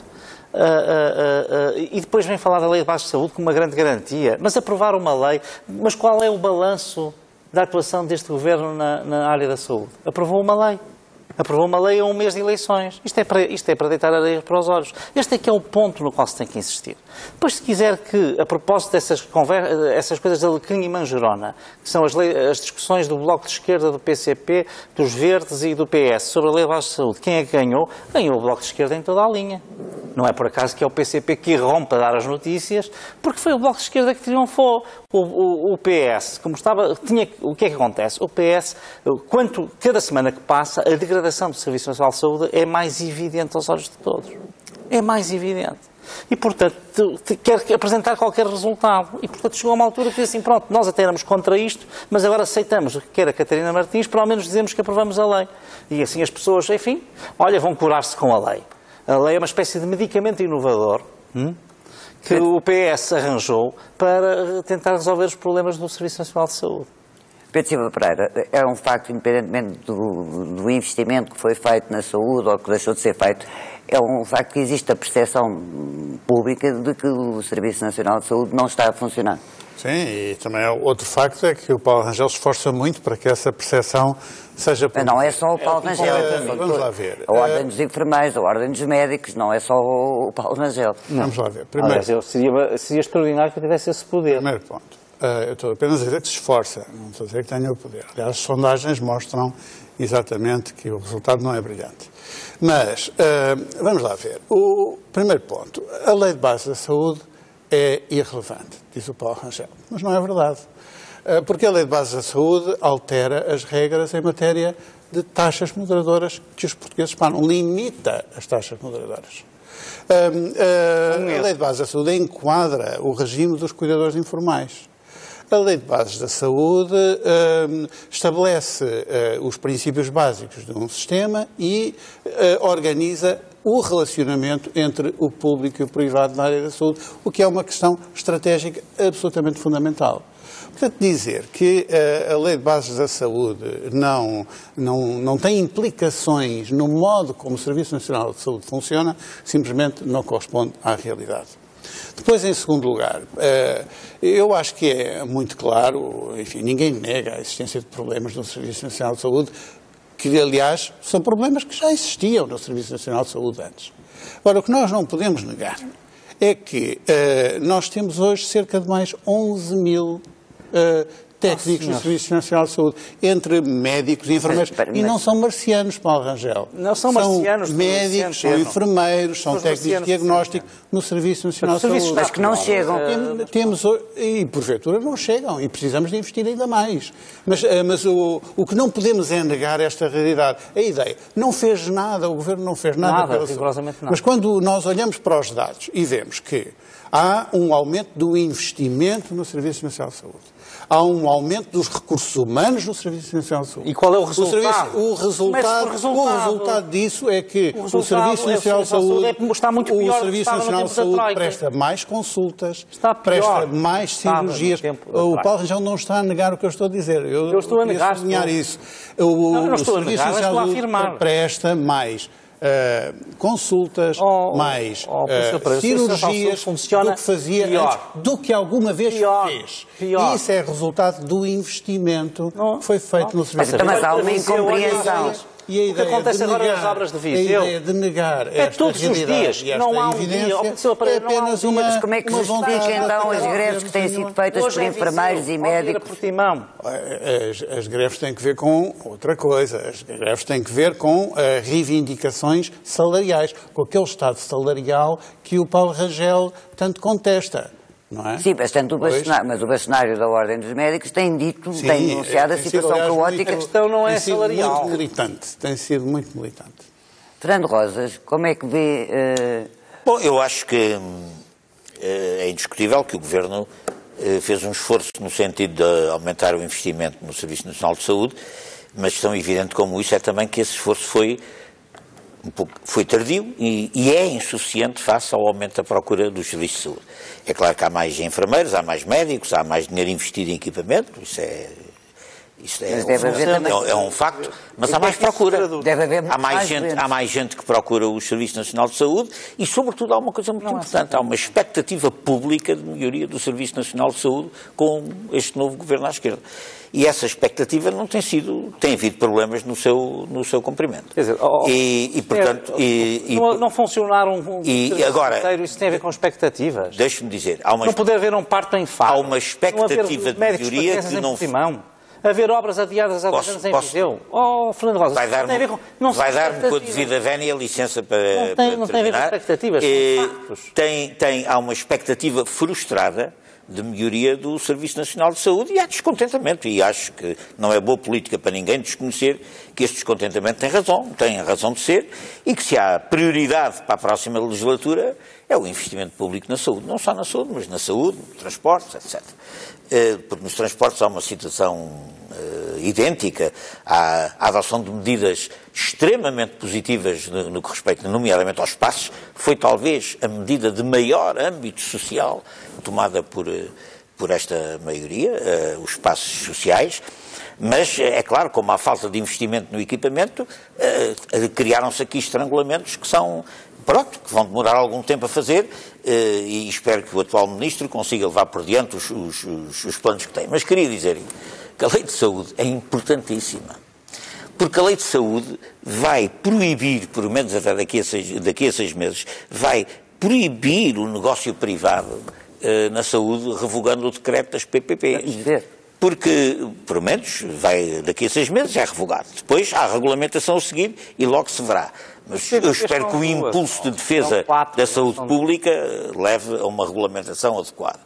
S2: E depois vem falar da Lei de Bases de Saúde como uma grande garantia. Mas aprovar uma lei, mas qual é o balanço da atuação deste governo na área da saúde? Aprovou uma lei. aprovou uma lei a um mês de eleições. Isto é para deitar areia para os olhos. Este é que é o ponto no qual se tem que insistir. Depois, se quiser que, a propósito essas coisas de alecrim e manjerona, que são as discussões do Bloco de Esquerda, do PCP, dos Verdes e do PS sobre a Lei de Bases de Saúde, quem é que ganhou? Ganhou o Bloco de Esquerda em toda a linha. Não é por acaso que é o PCP que irrompe a dar as notícias, porque foi o Bloco de Esquerda que triunfou. O PS, como estava, o que é que acontece? O PS, cada semana que passa, a degradação do Serviço Nacional de Saúde é mais evidente aos olhos de todos. É mais evidente. E, portanto, quer apresentar qualquer resultado. E, portanto, chegou a uma altura que diz assim, pronto, nós até éramos contra isto, mas agora aceitamos o que quer a Catarina Martins, pelo menos dizemos que aprovamos a lei. E assim as pessoas, enfim, olha, vão curar-se com a lei. A lei é uma espécie de medicamento inovador que o PS arranjou para tentar resolver os problemas do Serviço Nacional de Saúde.
S1: Pedro Silva Pereira, é um facto, independentemente do investimento que foi feito na saúde ou que deixou de ser feito, é um facto que existe a percepção pública de que o Serviço Nacional de Saúde não está a funcionar.
S4: Sim, e também outro facto é que o Paulo Rangel se esforça muito para que essa percepção seja pública.
S1: Não é só o Paulo Rangel.
S4: Vamos lá ver.
S1: A Ordem dos Enfermeiros, a Ordem dos Médicos, não é só o Paulo Rangel.
S4: Vamos lá ver. Primeiro,
S2: seria extraordinário que tivesse esse poder.
S4: Primeiro ponto. Eu estou apenas a dizer que se esforça, não estou a dizer que tenha o poder. Aliás, as sondagens mostram exatamente que o resultado não é brilhante. Mas, vamos lá ver. O primeiro ponto. A Lei de Bases da Saúde é irrelevante, diz o Paulo Rangel. Mas não é verdade. Porque a Lei de Bases da Saúde altera as regras em matéria de taxas moderadoras que os portugueses pagam. Limita as taxas moderadoras. A Lei de Bases da Saúde enquadra o regime dos cuidadores informais. A Lei de Bases da Saúde estabelece os princípios básicos de um sistema e organiza o relacionamento entre o público e o privado na área da saúde, o que é uma questão estratégica absolutamente fundamental. Portanto, dizer que a Lei de Bases da Saúde não tem implicações no modo como o Serviço Nacional de Saúde funciona, simplesmente não corresponde à realidade. Depois, em segundo lugar, eu acho que é muito claro, enfim, ninguém nega a existência de problemas no Serviço Nacional de Saúde, que, aliás, são problemas que já existiam no Serviço Nacional de Saúde antes. Agora, o que nós não podemos negar é que nós temos hoje cerca de mais 11 mil técnicos do Serviço Nacional de Saúde, entre médicos e enfermeiros, e não são marcianos, Paulo Rangel.
S2: Não são marcianos.
S4: São médicos, são enfermeiros, são técnicos de diagnóstico no Serviço Nacional de Saúde.
S1: Mas que não chegam.
S4: E, porventura, não chegam, e precisamos de investir ainda mais. Mas o que não podemos é negar esta realidade. A ideia, não fez nada, o Governo não fez nada.
S2: Rigorosamente nada.
S4: Mas quando nós olhamos para os dados e vemos que há um aumento do investimento no Serviço Nacional de Saúde, há um aumento dos recursos humanos no Serviço Nacional de Saúde.
S2: E qual é o resultado?
S4: O resultado disso é que o Serviço Nacional de Saúde
S2: está muito pior.
S4: O Serviço Nacional de Saúde presta mais consultas,
S2: presta
S4: mais cirurgias. O Paulo Rangel não está a negar o que eu estou a dizer.
S2: Eu estou a negar
S4: isso.
S2: O Serviço Nacional de Saúde
S4: presta mais consultas, mais cirurgias do que fazia antes, do que alguma vez fez. E isso é resultado do investimento que foi feito no Serviço
S1: Nacional. Mas há uma incompreensão.
S4: E
S2: o que acontece agora nas obras de Viseu?
S4: A ideia de negar esta
S2: todos os dias.
S4: Não há um dia. É apenas uma.
S1: Mas como é que justifica então as greves que têm sido feitas por enfermeiros e médicos?
S4: As greves têm que ver com outra coisa. As greves têm que ver com reivindicações salariais, com aquele estado salarial que o Paulo Rangel tanto contesta. Não é?
S1: Sim, bastante mas o bastonário da Ordem dos Médicos tem dito, tem denunciado a situação caótica.
S2: A questão não é salarial.
S4: Tem sido muito militante.
S1: Fernando Rosas, como é que vê...
S3: Bom, eu acho que é indiscutível que o Governo fez um esforço no sentido de aumentar o investimento no Serviço Nacional de Saúde, mas tão evidente como isso é também que esse esforço foi tardio e é insuficiente face ao aumento da procura dos serviços de saúde. É claro que há mais enfermeiros, há mais médicos, há mais dinheiro investido em equipamento, isso é um facto, mas há mais procura. Há mais gente que procura o Serviço Nacional de Saúde e, sobretudo, há uma coisa muito importante, há uma expectativa pública de melhoria do Serviço Nacional de Saúde com este novo Governo à esquerda. E essa expectativa não tem havido problemas no seu cumprimento.
S2: Quer dizer,
S3: portanto...
S2: não funcionaram
S3: e agora,
S2: isso tem a ver com expectativas.
S3: Deixe-me dizer...
S2: Não poder haver um parto em Faro.
S3: Há uma expectativa de melhoria que não...
S2: Haver obras adiadas há 2 anos em Viseu. Fernando Rosa,
S3: vai dar-me com a devida vénia licença para
S2: não tem a ver com expectativas, são factos.
S3: Há uma expectativa frustrada de melhoria do Serviço Nacional de Saúde e há descontentamento. E acho que não é boa política para ninguém desconhecer que este descontentamento tem a razão de ser e que se há prioridade para a próxima legislatura é o investimento público na saúde. Não só na saúde, mas na saúde, no transportes, etc. Porque nos transportes há uma situação idêntica à adoção de medidas extremamente positivas no que respeita, nomeadamente aos passos. Foi talvez a medida de maior âmbito social tomada por esta maioria, os passos sociais. Mas, é claro, como há falta de investimento no equipamento, criaram-se aqui estrangulamentos que vão demorar algum tempo a fazer e espero que o atual Ministro consiga levar por diante os planos que tem. Mas queria dizer que a lei de saúde é importantíssima, porque a lei de saúde vai proibir, pelo menos até daqui a 6 meses, vai proibir o negócio privado na saúde, revogando o decreto das PPPs. Porque, pelo menos, daqui a 6 meses é revogado. Depois há a regulamentação a seguir e logo se verá. Mas eu espero que o impulso de defesa da saúde pública leve a uma regulamentação adequada.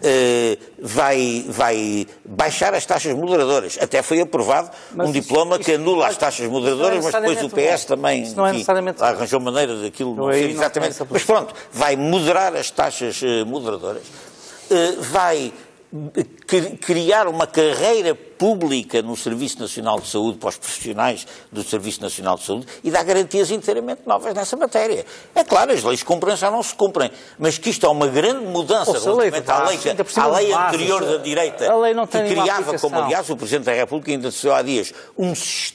S3: Vai baixar as taxas moderadoras. Até foi aprovado um diploma que anula as taxas moderadoras, mas depois o PS também arranjou maneira daquilo não ser exatamente. Mas pronto, vai moderar as taxas moderadoras. Vai criar uma carreira pública no Serviço Nacional de Saúde para os profissionais do Serviço Nacional de Saúde e dar garantias inteiramente novas nessa matéria. É claro, as leis cumprem já não se cumprem, mas que isto é uma grande mudança relativamente à lei anterior da direita que criava, como aliás o Presidente da República ainda disse há dias, um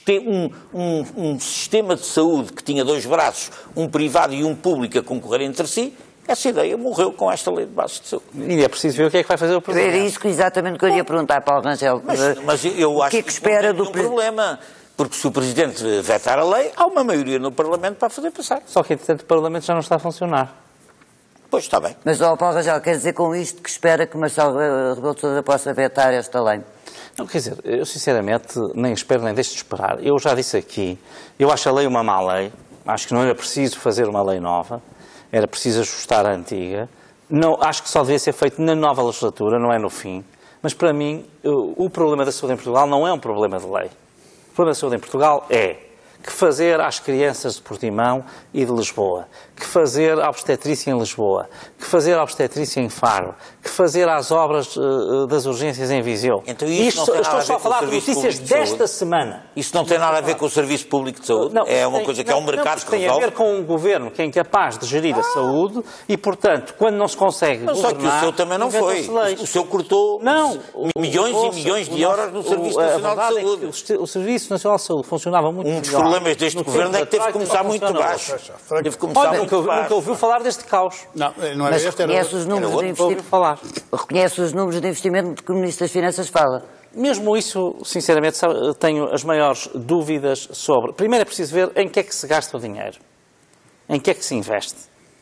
S3: sistema de saúde que tinha 2 braços, um privado e um público a concorrer entre si. Essa ideia morreu com esta lei de bases de saúde.
S2: E é preciso ver o que é que vai fazer o Presidente.
S1: Era isso exatamente que eu ia perguntar, Paulo Rangel.
S3: Mas eu acho que espera do problema. Porque se o Presidente vetar a lei, há uma maioria no Parlamento para fazer passar.
S2: Só que, entretanto, o Parlamento já não está a funcionar.
S3: Pois, está bem.
S1: Mas, Paulo Rangel, quer dizer com isto que espera que Marcelo Rebelo de Sousa possa vetar esta lei?
S2: Não, quer dizer, eu sinceramente nem espero nem deixo de esperar. Eu já disse aqui, eu acho a lei uma má lei, acho que não era preciso fazer uma lei nova. Era preciso ajustar a antiga. Não, acho que só devia ser feito na nova legislatura, não é no fim. Mas, para mim, o problema da saúde em Portugal não é um problema de lei. O problema da saúde em Portugal é que fazer às crianças de Portimão e de Lisboa, que fazer à obstetrícia em Lisboa, que fazer à obstetrícia em Faro, que fazer às obras das urgências em Viseu.
S3: Então, estou
S2: só a falar de notícias desta semana.
S3: Isso não tem nada a ver com o Serviço Público de Saúde? Não, é uma coisa que é um mercado que resolve?
S2: Tem a ver com um governo que é incapaz de gerir a saúde e, portanto, quando não se consegue governar...
S3: Só que o seu também não foi. O seu cortou milhões e milhões de euros no Serviço Nacional de Saúde.
S2: É que o Serviço Nacional de Saúde funcionava muito melhor.
S3: Um dos problemas deste governo é que teve que começar muito baixo. Teve que começar
S2: nunca ouviu falar deste caos.
S4: Não era
S1: mas
S4: este,
S1: reconhece os números de investimento. Reconhece os números de investimento que o Ministro das Finanças fala.
S2: Mesmo isso, sinceramente, tenho as maiores dúvidas sobre... Primeiro é preciso ver em que é que se gasta o dinheiro. Em que é que se investe.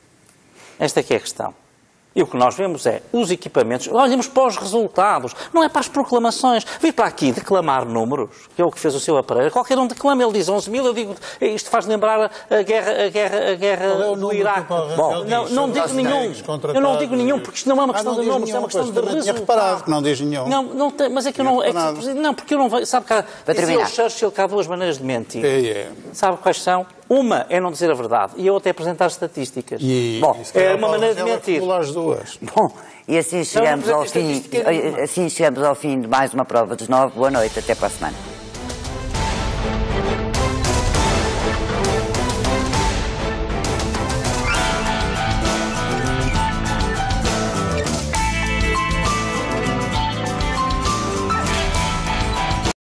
S2: Esta é que é a questão. E o que nós vemos é os equipamentos, olhamos para os resultados, não é para as proclamações. Vir para aqui declamar números, que é o que fez o seu aparelho. Qualquer um declama, ele diz 11 mil, eu digo, isto faz lembrar a guerra do Iraque. Bom, não digo nenhum. Eu não digo nenhum, porque isto não é uma questão de números, é uma questão de resultados.
S4: Reparado que não diz nenhum.
S2: Não, mas é que eu não... Não, porque eu não... Sabe que dizia o Churchill que há 2 maneiras de mentir. Sabe quais são? Uma é não dizer a verdade e a outra é apresentar estatísticas. Bom, é uma maneira de mentir.
S1: Bom, e assim chegamos ao fim de mais uma prova dos 9. Boa noite, até para a semana.